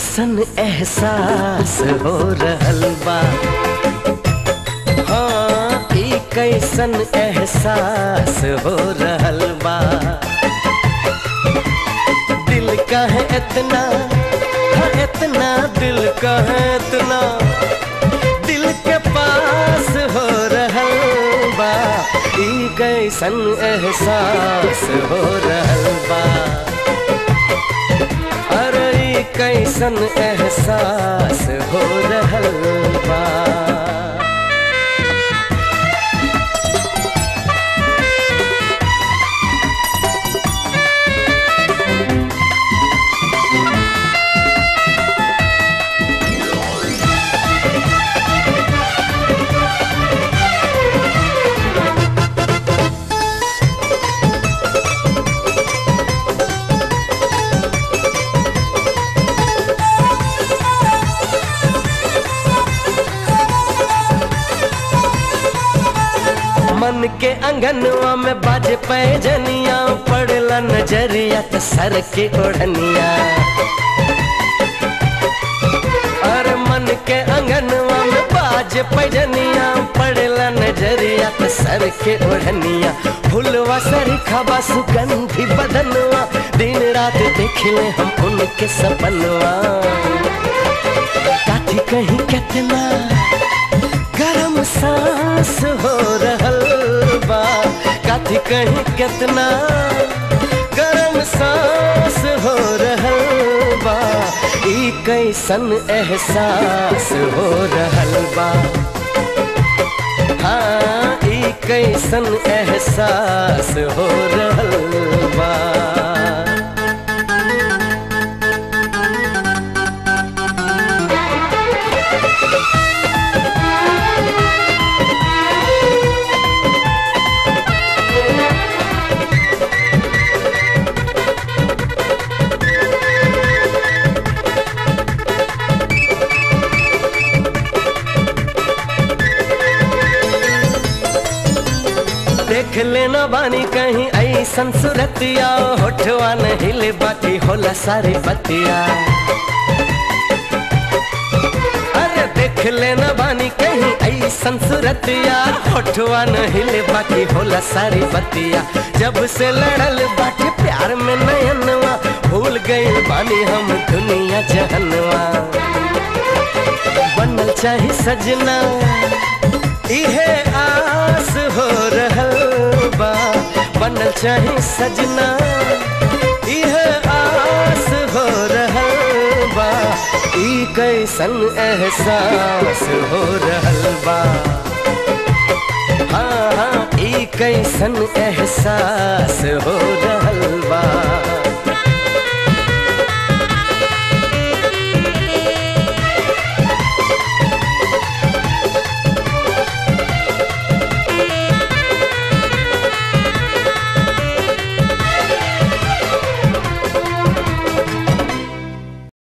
कैसन एहसास हो रहल बा। हाँ, ई कैसन एहसास हो रहल बा। दिल का है इतना, हाँ इतना दिल का है इतना, दिल के पास हो रहल बा। ई कैसन एहसास हो रहल बा। अरे ई कैसन एहसास हो रहल बा। मन के अंगनवा में बाजे पैजनिया, पड़ला नजरिया त सर के ओढ़निया। अरे मन के अंगनवा में बाजे पैजनिया, पड़ला नजरिया त सर के ओढ़निया। फुलवा सरीखा सुगंधी बदनवा, दिन रात देखले हम उनके सपनवा। काठी कहीं कितना गरम सांस हो रहल बा। काठी कहीं कितना गरम सांस हो रहल बा। ई कैसन एहसास हो रहल बा। हाँ, ई कैसन एहसास हो रहल बा। देख लेना बानी कहीं ऐसन सूरतिया, होठवा न हिले बाकी होला सारी बतिया। अरे देख लेना बानी कहीं ऐसन सूरतिया, होठवा न हिले बाकी होला सारी बतिया। जब से लड़ल बाटे प्यार में नयनवा, भूल गइल बानी हम दुनिया जहनवा। बनल चाही सजना इहे आस हो रहल बा। बनल चाही सजना इहे आस हो रहल बा। ई कैसन एहसास हो रहल बा। हाँ हाँ, ई कैसन एहसास हो रहल बा।